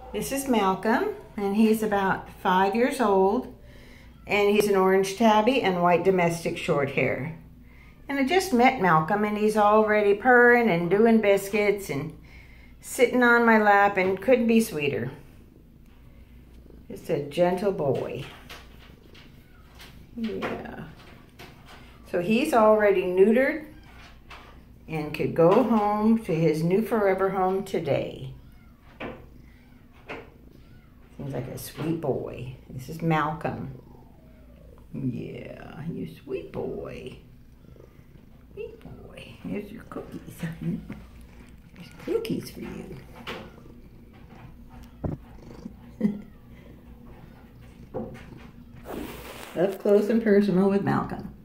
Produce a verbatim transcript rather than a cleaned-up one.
This is Malcolm, and he's about five years old, and he's an orange tabby and white domestic short hair. And I just met Malcolm, and he's already purring and doing biscuits and sitting on my lap, and couldn't be sweeter. Just a gentle boy. Yeah. So he's already neutered and could go home to his new forever home today. Seems like a sweet boy. This is Malcolm. Yeah, you sweet boy. Sweet boy. Here's your cookies. There's cookies for you. Up close and personal with Malcolm.